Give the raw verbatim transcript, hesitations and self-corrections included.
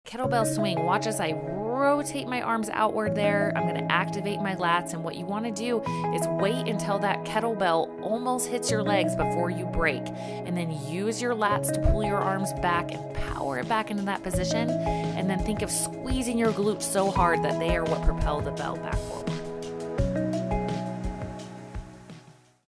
Kettlebell swing. Watch as I rotate my arms outward there. I'm going to activate my lats, and what you want to do is wait until that kettlebell almost hits your legs before you break, and then use your lats to pull your arms back and power it back into that position, and then think of squeezing your glutes so hard that they are what propel the bell back forward.